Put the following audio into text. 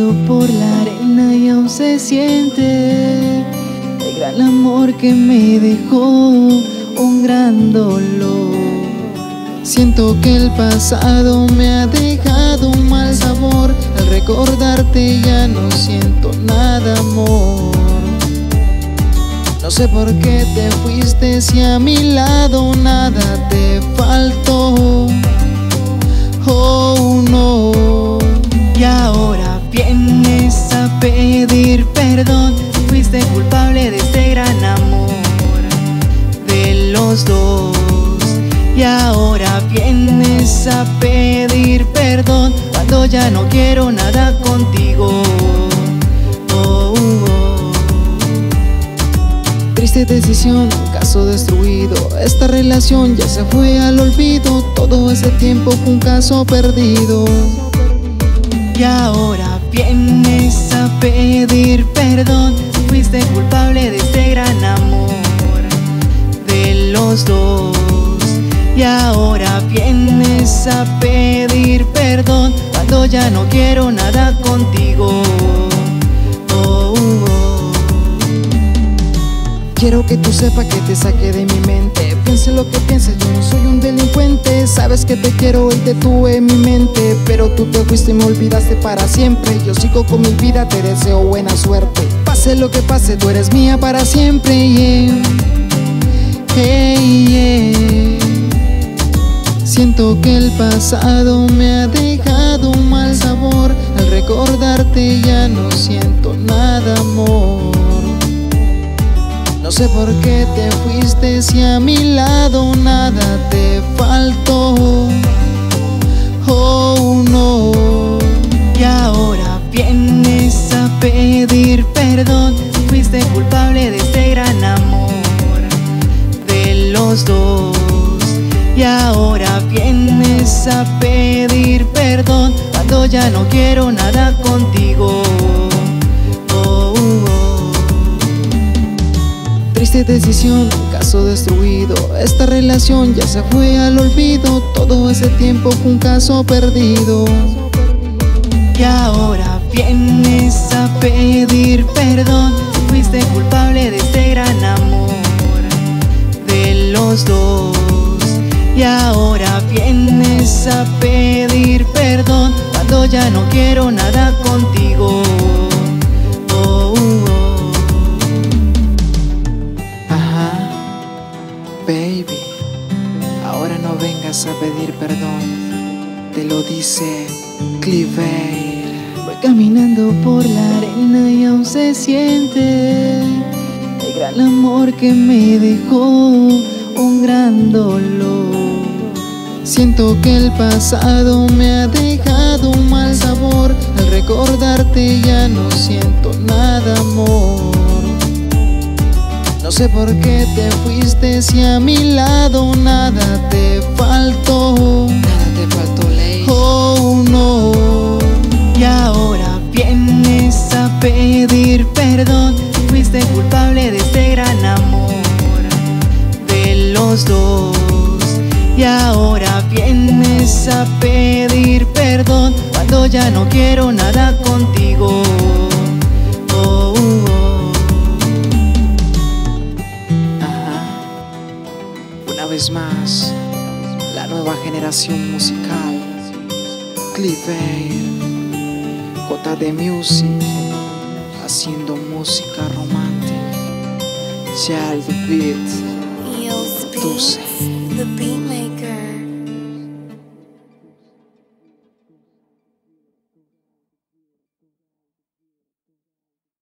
caminando por la arena y aún se siente el gran amor que me dejó un gran dolor. Siento que el pasado me ha dejado un mal sabor. Al recordarte ya no siento nada, amor. No sé por qué te fuiste si a mi lado nada te faltó. Oh no. Y ahora vienes a pedir perdón. Fuiste culpable de este gran amor de los dos. Y ahora vienes a pedir perdón cuando ya no quiero nada contigo. Oh, oh. Triste decisión, caso destruido. Esta relación ya se fue al olvido. Todo ese tiempo fue un caso perdido. Y ahora vienes a pedir perdón. Fuiste culpable de este gran amor de los dos. Y ahora vienes a pedir perdón cuando ya no quiero nada contigo. Oh, oh. Quiero que tú sepas que te saqué de mi mente. Piense lo que pienses, yo no soy un delincuente. Sabes que te quiero y te tuve en mi mente, pero tú te fuiste y me olvidaste para siempre. Yo sigo con mi vida, te deseo buena suerte. Pase lo que pase, tú eres mía para siempre, yeah. Hey, yeah. Siento que el pasado me ha dejado un mal sabor. Al recordarte ya no siento nada, amor. No sé por qué te fuiste si a mi lado nada te faltó. Oh no. Y ahora vienes a pedir perdón. Fuiste culpable de este gran amor de los dos. Y ahora vienes a pedir perdón cuando ya no quiero nada contigo. Oh, oh. Triste decisión, caso destruido. Esta relación ya se fue al olvido. Todo ese tiempo fue un caso perdido. Y ahora vienes a pedir perdón. Fuiste culpable de este gran amor de los dos. Y ahora vienes a pedir perdón cuando ya no quiero nada contigo. Oh, oh. Ajá, baby, ahora no vengas a pedir perdón. Te lo dice Cliveir. Voy caminando por la arena y aún se siente el gran amor que me dejó un gran dolor. Siento que el pasado me ha dejado un mal sabor. Al recordarte ya no siento nada, amor. No sé por qué te fuiste si a mi lado nada te faltó. Nada te faltó, ley. Oh no. Y ahora vienes a pedir perdón. Fuiste culpable de este gran amor de los dos. Y ahora vienes a pedir perdón cuando ya no quiero nada contigo. Oh, oh. Ajá. Una vez más, la nueva generación musical, Cliveir, JD Music, haciendo música romántica. Ya el beat, 12. The beat maker.